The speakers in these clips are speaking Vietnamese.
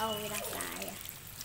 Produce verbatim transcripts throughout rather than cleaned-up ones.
bao vì đặt lại à.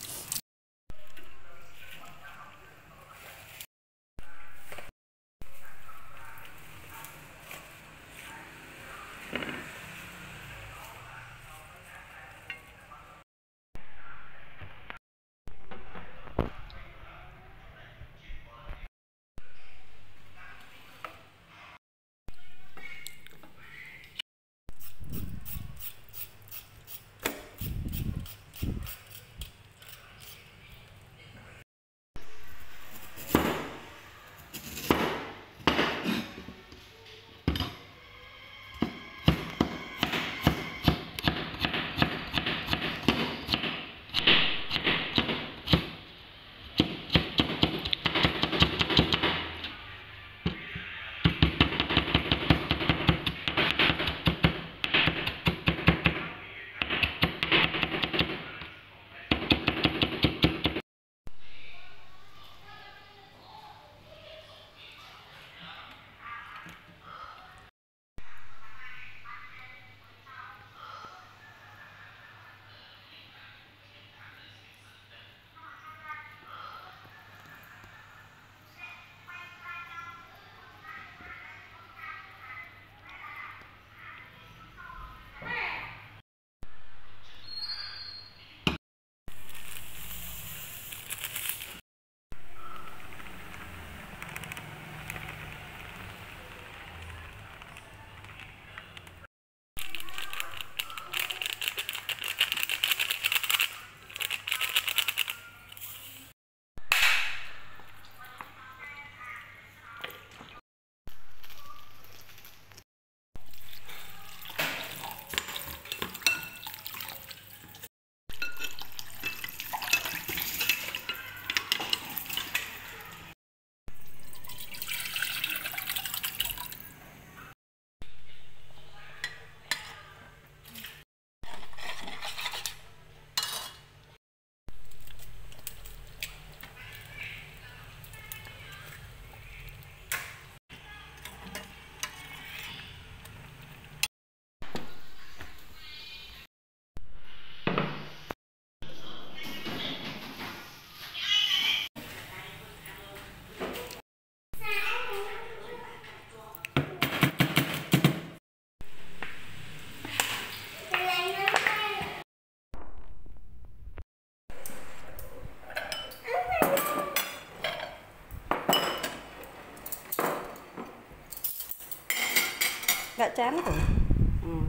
Gak cantik. Hmm.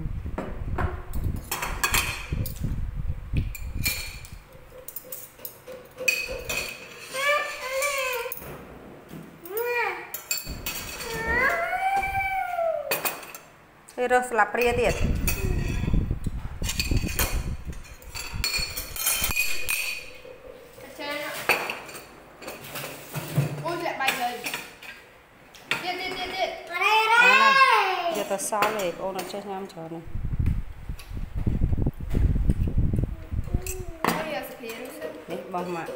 Terus lapria tiệt. Ta sao vậy? Ô nó chết nhám chờ này. Đấy, bông mà.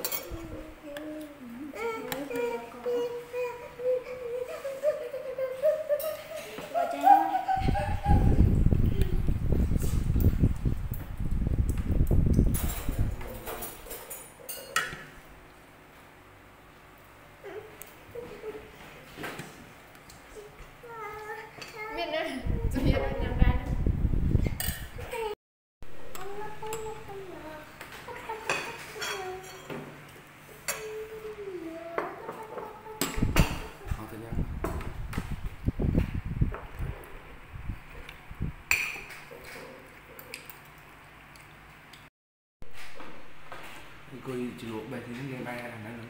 Coi chị luộc bài thì nó nghe bay là nữa.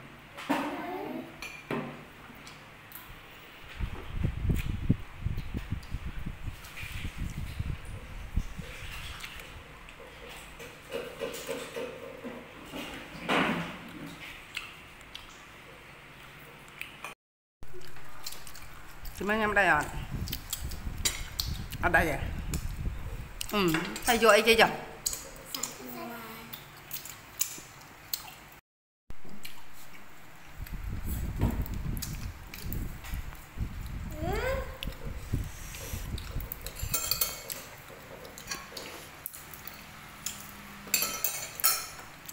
Chị mấy em đây rồi. Ở đây à? Ừ, thay vô ấy chứ chưa?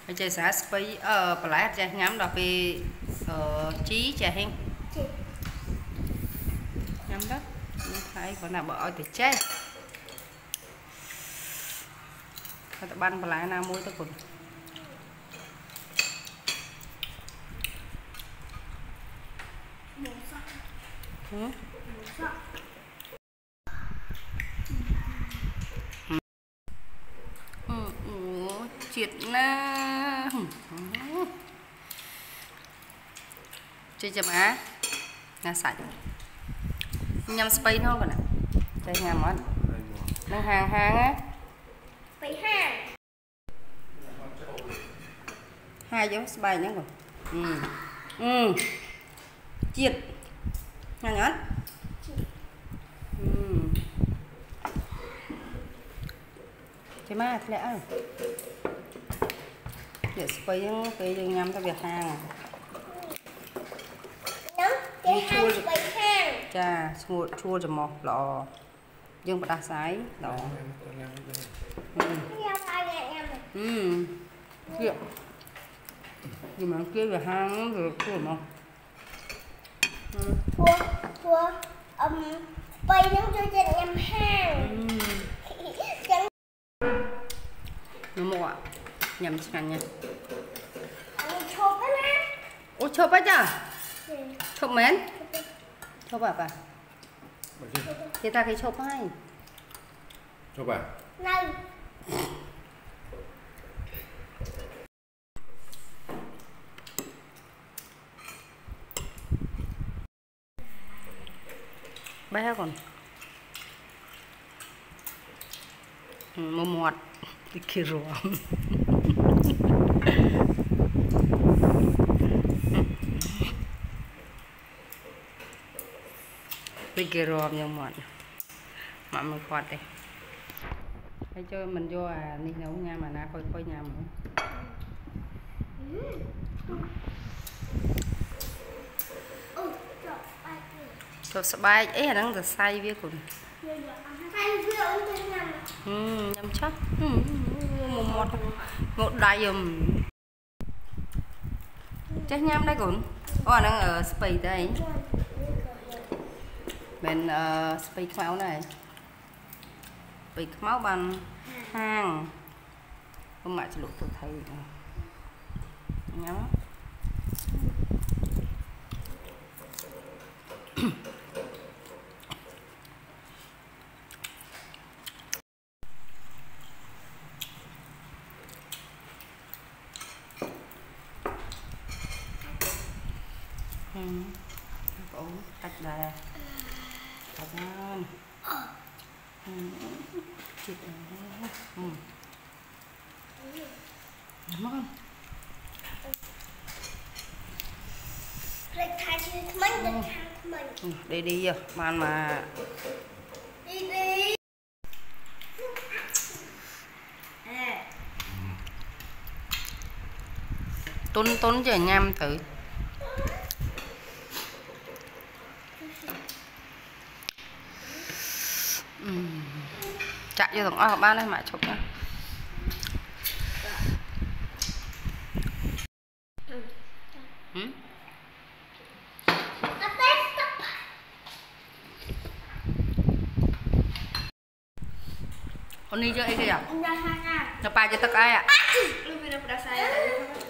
Bây giờ sẽ spy ở bà lát cho nhắm đọc về trí chả hen nhắm đó thấy còn nào bỏ thì chết ta ban bà lát nào mua tới cùng ừ. Ừ, ừ, triệt na chơi chậm á là sạch nhâm space thôi còn nè chơi nhà món đang hàng hàng á phải hàng hai dấu space nữa rồi ừ ừ triệt nhà nhón ừ chơi má lẽ rồi để space cái nhâm ta việc hàng cái hàng phải hàng cha chua chua cho mọc lọ dương bạc đá sái đó ừ ừ kia nhưng mà kia là hang rồi chua mà thua thua um bay nó cho chân em hàng chẳng nó mua ạ nhầm chẳng nha anh chụp á nè ô chụp á chả chụp mến chụp à bà thì ta cái chụp hay chụp à này bé còn một mọt thì kia rồi bây giờ rồi nhiều mọt mà mình quạt đây hãy cho mình vô à đi nấu nha mà na coi coi nhà mình cho sắp bay ấy là đang được say với cùng ừ nhầm chắc ừ, một một một đại dùm chắc nhắm đây cũng ô đang ở space đây bên uh, space máu này space máu bằng hang không mãi cho lục tôi thấy nhắm ừ. Ủa, tách ra tách ra ừ. Chịu ừ. Đúng không? Ừ. Đi đi giờ mà mà đi đi tốn tốn giờ nhâm thử uhm. Chạy vô tổng ở ba này mà chụp nha ừ. Con đi chơi kìa. Nó pa cho tất ai ạ.